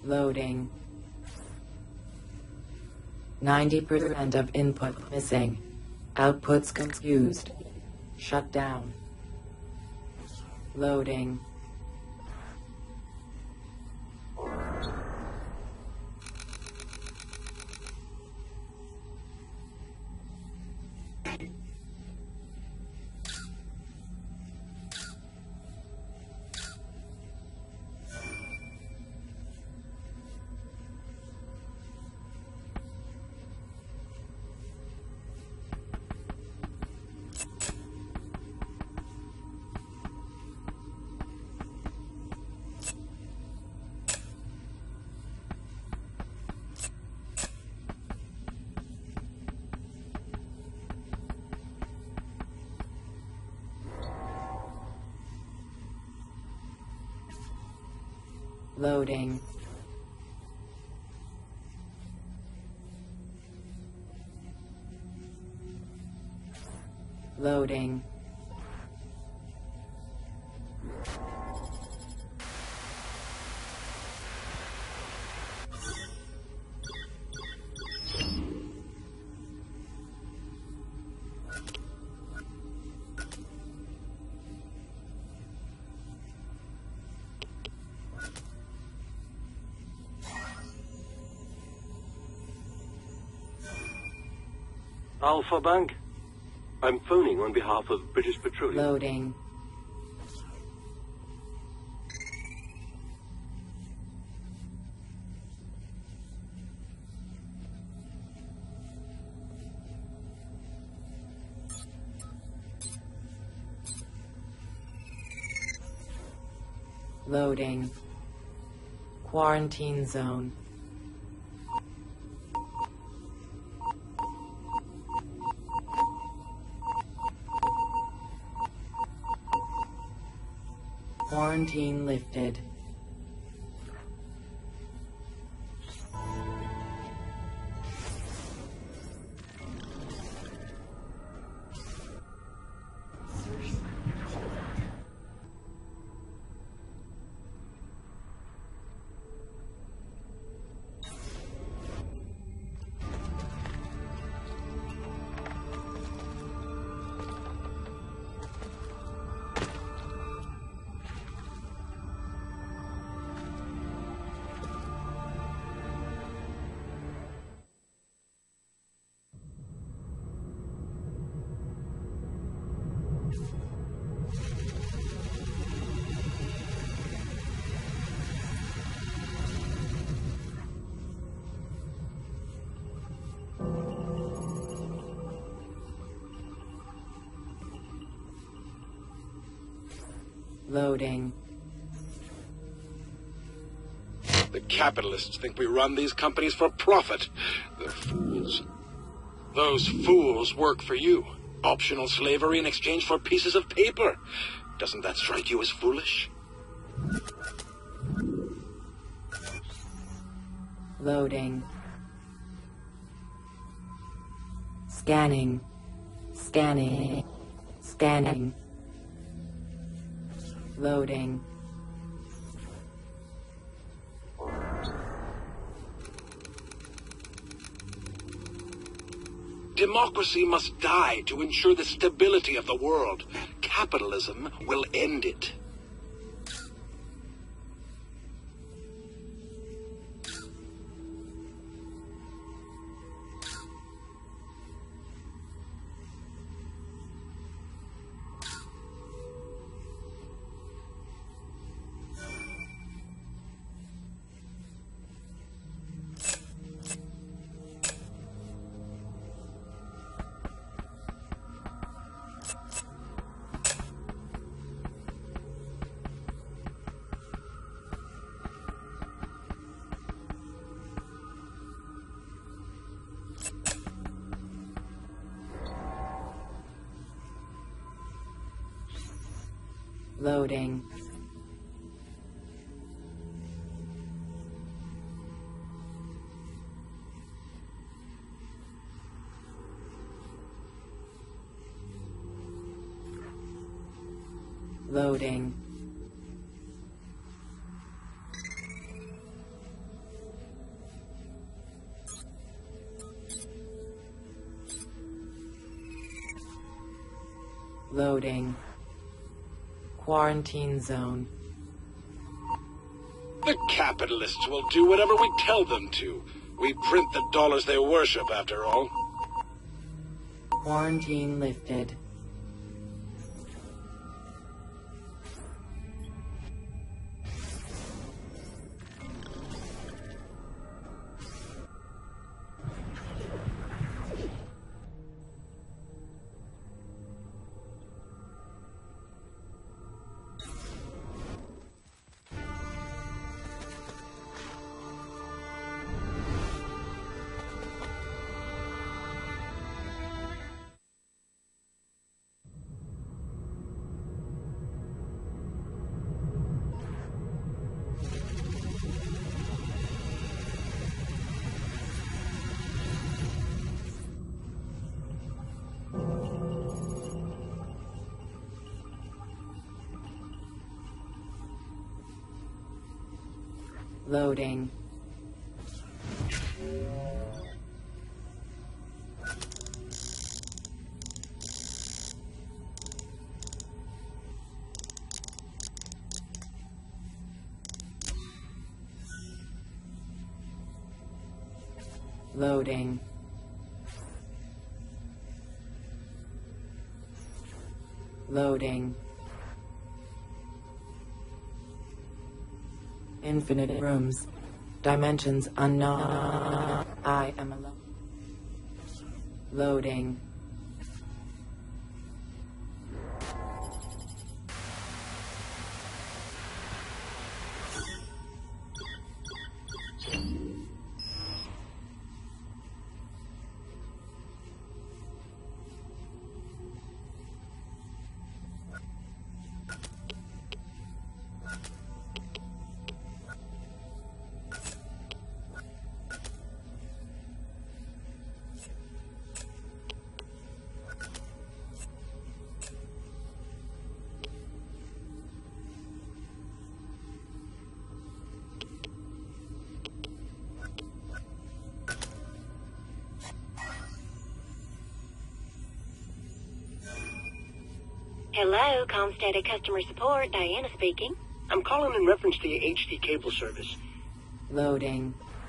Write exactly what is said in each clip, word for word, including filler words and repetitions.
Loading. ninety percent of input missing. Outputs confused. Shut down. Loading. Loading. Loading. Alpha Bank? I'm phoning on behalf of British Petroleum. Loading. Loading. Quarantine zone. Quarantine lifted. Loading. The capitalists think we run these companies for profit. The fools. Those fools work for you. Optional slavery in exchange for pieces of paper. Doesn't that strike you as foolish? Loading. Scanning. Scanning. Scanning. Loading. Democracy must die to ensure the stability of the world. Capitalism will end it. Loading. Loading. Loading. Quarantine zone. The capitalists will do whatever we tell them to. We print the dollars they worship, after all. Quarantine lifted. Loading. Loading. Loading. Infinite rooms. Dimensions unknown. I am alone. Loading. Hello, Comstead Customer Support, Diana speaking. I'm calling in reference to your H D cable service. Loading.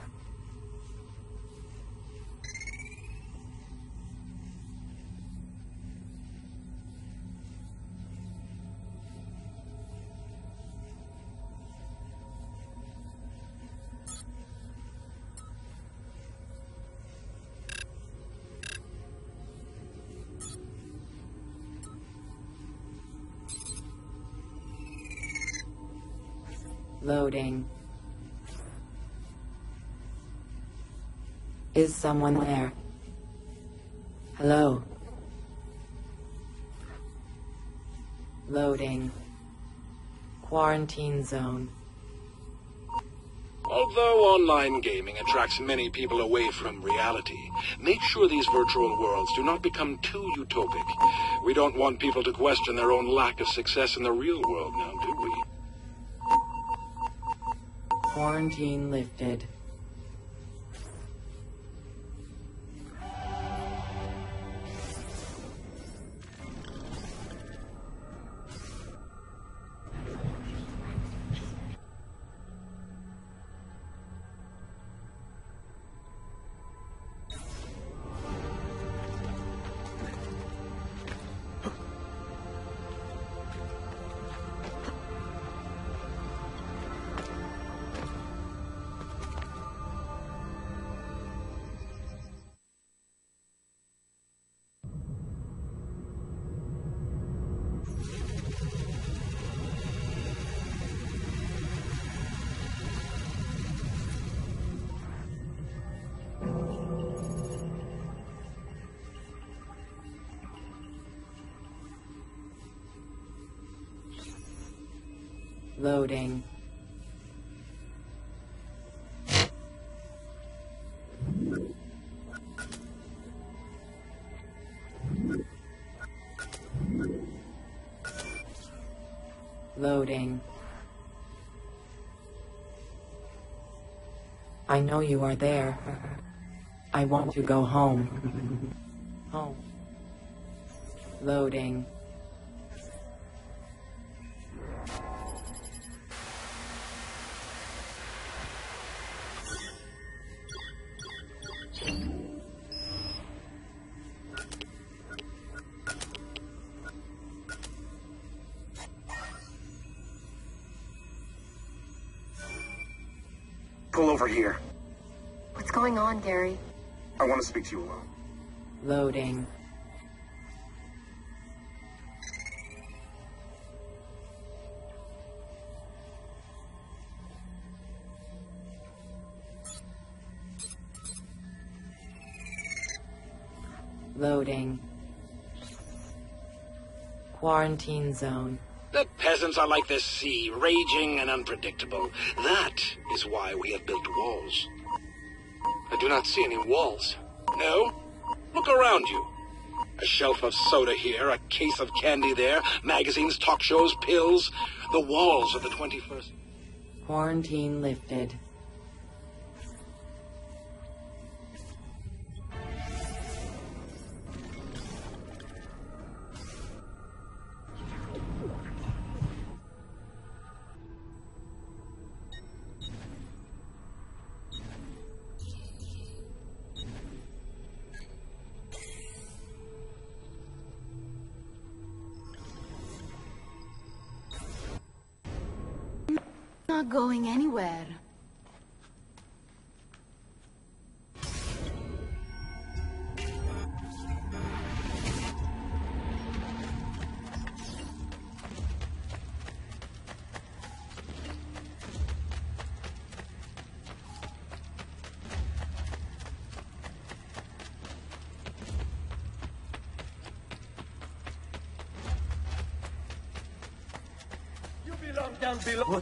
Loading. Is someone there? Hello? Loading. Quarantine zone. Although online gaming attracts many people away from reality, make sure these virtual worlds do not become too utopic. We don't want people to question their own lack of success in the real world now, do we? Quarantine lifted. Loading. Loading. I know you are there. I want to go home. Home. Loading. over here. What's going on, Gary? I want to speak to you alone. Loading. Loading. Quarantine zone. The peasants are like the sea, raging and unpredictable. That is why we have built walls. I do not see any walls. No? Look around you. A shelf of soda here, a case of candy there, magazines, talk shows, pills. The walls of the twenty-first. Quarantine lifted. Not going anywhere. You belong down below.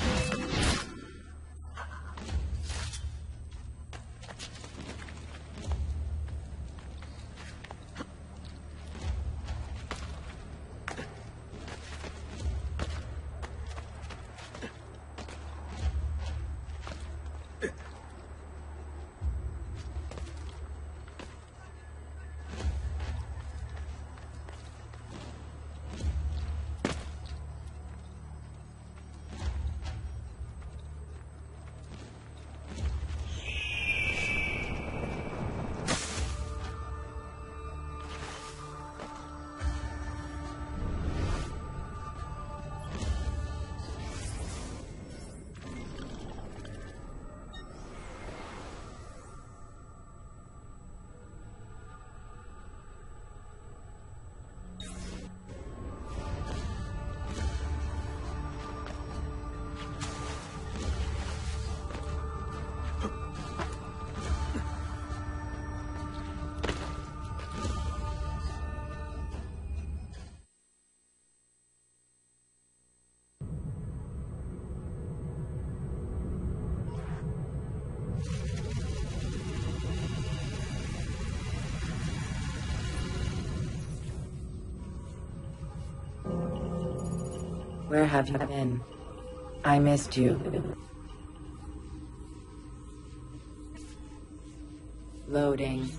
Where have you been? I missed you. Loading.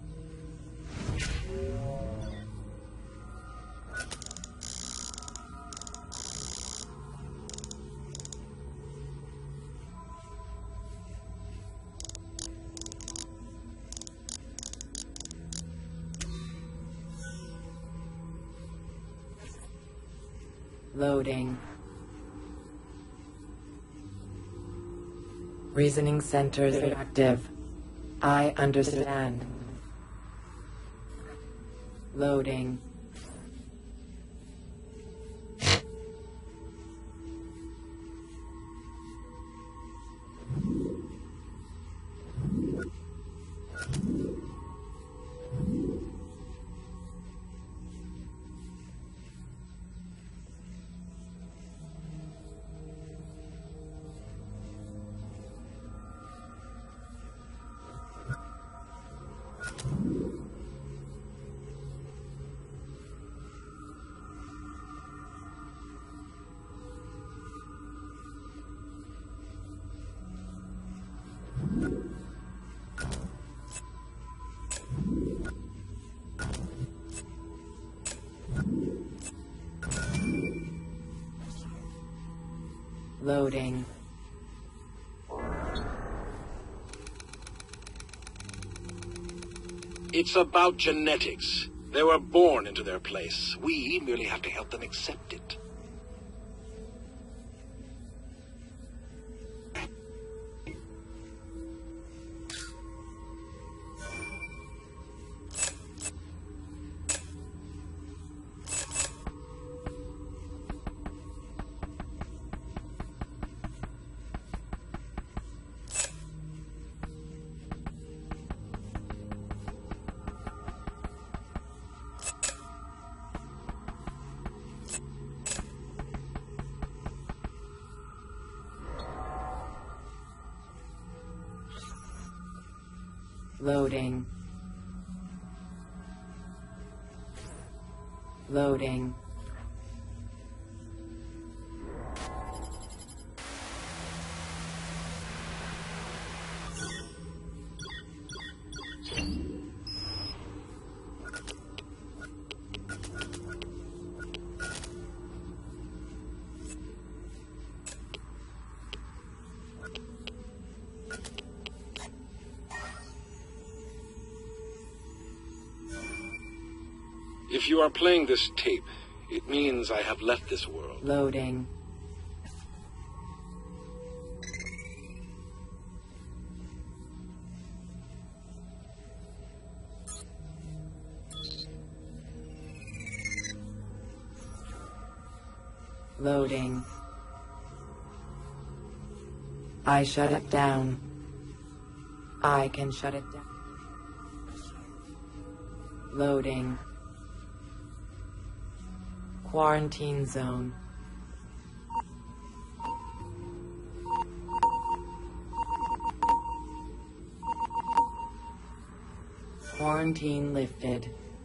Loading. Reasoning centers active. I understand. Loading. Loading. It's about genetics. They were born into their place. We merely have to help them accept it. Loading. Loading. If you are playing this tape, it means I have left this world. Loading. Loading. I shut it down. I can shut it down. Loading. Quarantine zone. Quarantine lifted.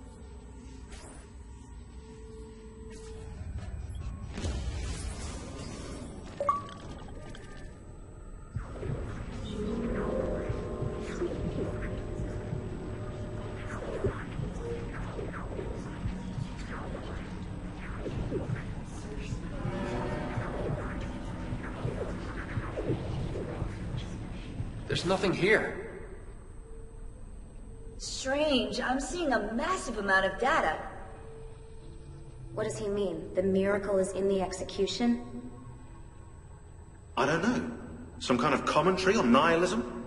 There's nothing here. Strange. I'm seeing a massive amount of data. What does he mean? The miracle is in the execution? I don't know. Some kind of commentary on nihilism?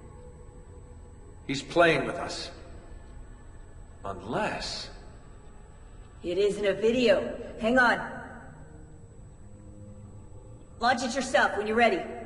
He's playing with us. Unless... It isn't a video. Hang on. Launch it yourself when you're ready.